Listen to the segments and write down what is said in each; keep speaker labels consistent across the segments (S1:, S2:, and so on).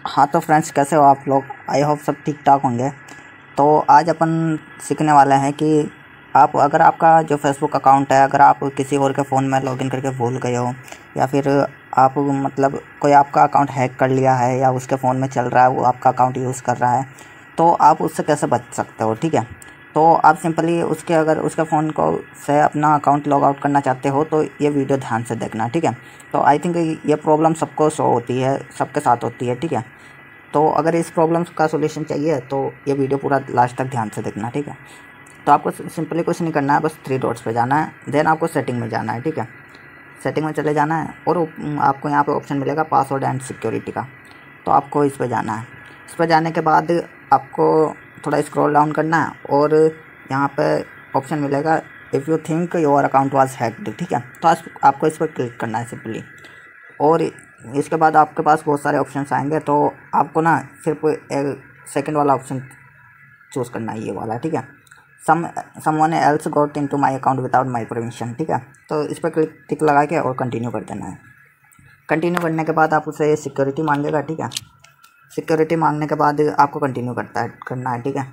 S1: हाँ तो फ्रेंड्स, कैसे हो आप लोग? आई होप सब ठीक ठाक होंगे। तो आज अपन सीखने वाले हैं कि आप अगर आपका जो फेसबुक अकाउंट है, अगर आप किसी और के फ़ोन में लॉगिन करके भूल गए हो, या फिर आप मतलब कोई आपका अकाउंट हैक कर लिया है या उसके फ़ोन में चल रहा है, वो आपका अकाउंट यूज़ कर रहा है, तो आप उससे कैसे बच सकते हो। ठीक है, तो आप सिंपली अगर उसके फ़ोन को से अपना अकाउंट लॉग आउट करना चाहते हो तो ये वीडियो ध्यान से देखना। ठीक है, तो आई थिंक ये प्रॉब्लम सबको शो होती है, सबके साथ होती है। ठीक है, तो अगर इस प्रॉब्लम का सॉल्यूशन चाहिए तो ये वीडियो पूरा लास्ट तक ध्यान से देखना। ठीक है, तो आपको सिंपली कुछ नहीं करना है, बस 3 डॉट्स पे जाना है, देन आपको सेटिंग में जाना है। ठीक है, सेटिंग में चले जाना है और आपको यहाँ पे ऑप्शन मिलेगा पासवर्ड एंड सिक्योरिटी का, तो आपको इस पर जाना है। इस पर जाने के बाद आपको थोड़ा स्क्रॉल डाउन करना है और यहाँ पे ऑप्शन मिलेगा if you think your account was hacked. ठीक है, तो आपको इस पर क्लिक करना है सिंपली, और इसके बाद आपके पास बहुत सारे ऑप्शंस आएंगे, तो आपको ना सिर्फ एक सेकंड वाला ऑप्शन चूज़ करना है, ये वाला। ठीक है, someone else got into my account without my permission. ठीक है, तो इस पर टिक लगा के और कंटिन्यू कर देना है। कंटिन्यू करने के बाद आप उसे सिक्योरिटी मांगेगा। ठीक है, सिक्योरिटी मांगने के बाद आपको कंटिन्यू करना है। ठीक है,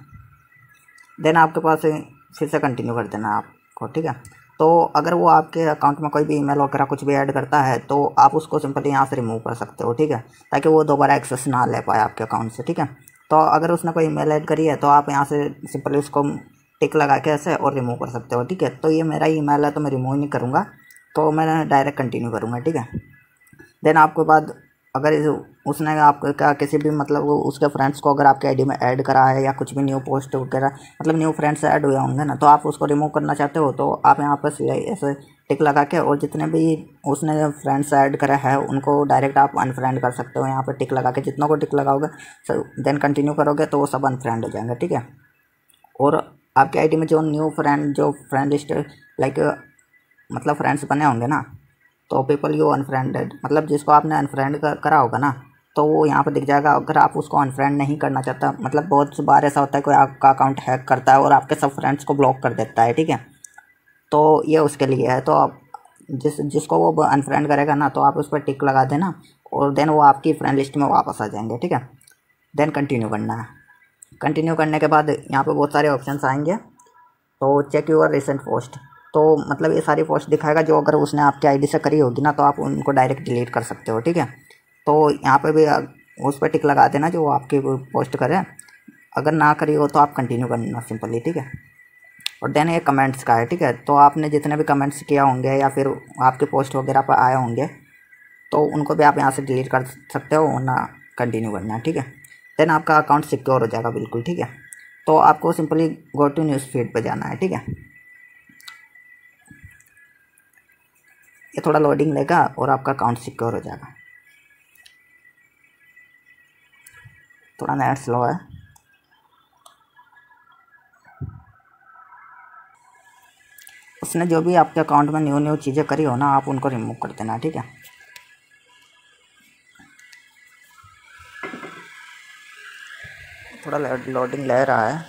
S1: देन आपके पास फिर से कंटिन्यू कर देना है आपको। ठीक है, तो अगर वो आपके अकाउंट में कोई भी ईमेल वगैरह कुछ भी ऐड करता है तो आप उसको सिंपली यहाँ से रिमूव कर सकते हो। ठीक है, ताकि वो दोबारा एक्सेस ना ले पाए आपके अकाउंट से। ठीक है, तो अगर उसने कोई ईमेल ऐड करी है तो आप यहाँ से सिंपली उसको टिक लगा के ऐसे और रिमूव कर सकते हो। ठीक है, तो ये मेरा ईमेल है तो मैं रिमूव नहीं करूँगा, तो मैं डायरेक्ट कंटिन्यू करूँगा। ठीक है, देन आपके बाद अगर उसने आपका किसी भी मतलब उसके फ्रेंड्स को अगर आपके आईडी में ऐड करा है या कुछ भी न्यू पोस्ट वगैरह मतलब न्यू फ्रेंड्स ऐड हुए होंगे ना, तो आप उसको रिमूव करना चाहते हो तो आप यहाँ पर ऐसे टिक लगा के और जितने भी उसने फ्रेंड्स ऐड करा है उनको डायरेक्ट आप अनफ्रेंड कर सकते हो। यहाँ पर टिक लगा के जितनों को टिक लगाओगे देन कंटिन्यू करोगे तो वो सब अनफ्रेंड हो जाएंगे। ठीक है, और आपके आईडी में जो फ्रेंड लिस्ट लाइक मतलब फ्रेंड्स बने होंगे ना, तो पीपल यू अनफ्रेंडेड मतलब जिसको आपने अनफ्रेंड करा होगा ना, तो वो यहाँ पर दिख जाएगा। अगर आप उसको अनफ्रेंड नहीं करना चाहता, मतलब बहुत बार ऐसा होता है कोई आपका अकाउंट हैक करता है और आपके सब फ्रेंड्स को ब्लॉक कर देता है। ठीक है, तो ये उसके लिए है। तो आप जिसको वो अनफ्रेंड करेगा ना, तो आप उस पर टिक लगा देना और देन वो आपकी फ्रेंड लिस्ट में वापस आ जाएंगे। ठीक है, देन कंटिन्यू करना है। कंटिन्यू करने के बाद यहाँ पर बहुत सारे ऑप्शन आएंगे, तो चेक यूर रिसेंट पोस्ट, तो मतलब ये सारी पोस्ट दिखाएगा जो अगर उसने आपके आईडी से करी होगी ना, तो आप उनको डायरेक्ट डिलीट कर सकते हो। ठीक है, तो यहाँ पे भी उस पर टिक लगा देना जो आपकी पोस्ट करे, अगर ना करी हो तो आप कंटिन्यू करना सिंपली। ठीक है, और देन ये कमेंट्स का है। ठीक है, तो आपने जितने भी कमेंट्स किया होंगे या फिर आपके पोस्ट वगैरह पर आए होंगे तो उनको भी आप यहाँ से डिलीट कर सकते हो, वरना कंटिन्यू करना है। ठीक है, देन आपका अकाउंट सिक्योर हो जाएगा बिल्कुल। ठीक है, तो आपको simply go to news feed पर जाना है। ठीक है, ये थोड़ा लोडिंग लेगा और आपका अकाउंट सिक्योर हो जाएगा। थोड़ा नेट स्लो है। उसने जो भी आपके अकाउंट में न्यू चीज़ें करी हो ना, आप उनको रिमूव कर देना। ठीक है, थोड़ा लोडिंग ले रहा है,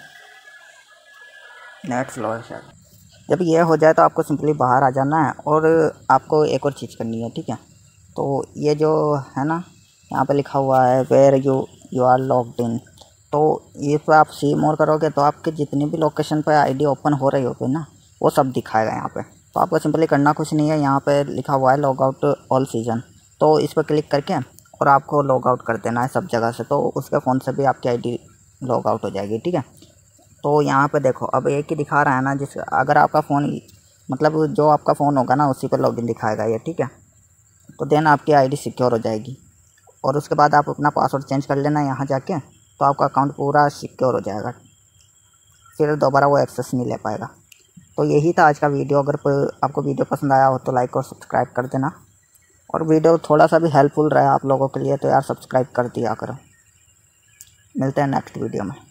S1: नेट स्लो है शायद। जब ये हो जाए तो आपको सिंपली बाहर आ जाना है और आपको एक और चीज़ करनी है। ठीक है, तो ये जो है ना, यहाँ पे लिखा हुआ है where you are logged in, तो ये पे आप सी मोर करोगे तो आपके जितनी भी लोकेशन पे आईडी ओपन हो रही होगी ना, वो सब दिखाएगा यहाँ पे। तो आपको सिंपली करना कुछ नहीं है, यहाँ पे लिखा हुआ है लॉग आउट ऑल सीजन, तो इस पर क्लिक करके और आपको लॉग आउट कर देना है सब जगह से, तो उसके फ़ोन से भी आपकी आईडी लॉग आउट हो जाएगी। ठीक है, तो यहाँ पे देखो अब एक ही दिखा रहा है ना, जिस अगर आपका फ़ोन मतलब जो आपका फ़ोन होगा ना उसी पर लॉगिन दिखाएगा ये। ठीक है, तो देन आपकी आईडी सिक्योर हो जाएगी और उसके बाद आप अपना पासवर्ड चेंज कर लेना यहाँ जाके, तो आपका अकाउंट पूरा सिक्योर हो जाएगा, फिर दोबारा वो एक्सेस नहीं ले पाएगा। तो यही था आज का वीडियो। अगर आपको वीडियो पसंद आया हो तो लाइक और सब्सक्राइब कर देना, और वीडियो थोड़ा सा भी हेल्पफुल रहा आप लोगों के लिए तो यार सब्सक्राइब कर दिया करो। मिलते हैं नेक्स्ट वीडियो में।